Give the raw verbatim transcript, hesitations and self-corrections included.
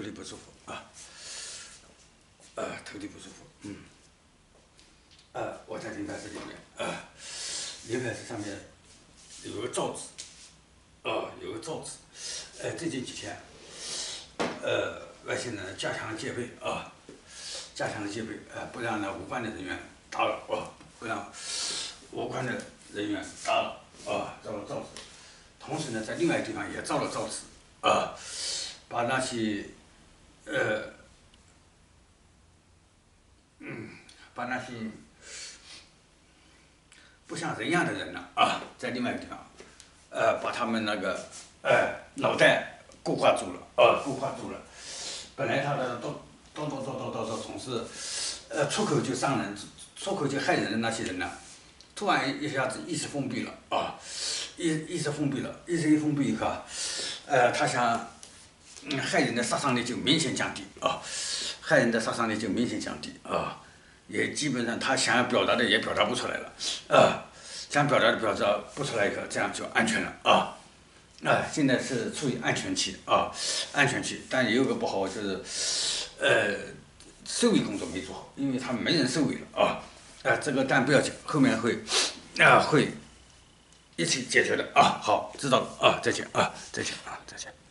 里不舒服啊，呃，头里不舒服，嗯，呃，我在灵牌石里面，呃，灵牌石上面有个罩子，啊，有个罩子，呃，最近几天，呃，外星人加强戒备啊，加强戒备，呃，不让那无关的人员打扰啊，不让无关的人员打扰啊，罩了罩子，同时呢，在另外一个地方也罩了罩子啊，把那些呃，嗯，把那些不像人样的人呢啊，在另外一个地方，呃，把他们那个呃脑袋固化住了啊，固化住了。本来他的叨叨叨叨叨叨叨总是呃出口就伤人、出口就害人的那些人呢，突然一下子意识封闭了啊，意意识封闭了，意识一封闭以后，呃，他想。嗯，害人的杀伤力就明显降低啊，害人的杀伤力就明显降低啊，也基本上他想要表达的也表达不出来了啊，想表达的表达不出来以后，这样就安全了啊啊，现在是处于安全期啊，安全期，但也有个不好就是，呃，收尾工作没做好，因为他没人收尾了啊啊，这个但不要紧，后面会啊会一起解决的啊，好，知道了啊，再见啊，再见啊，再见。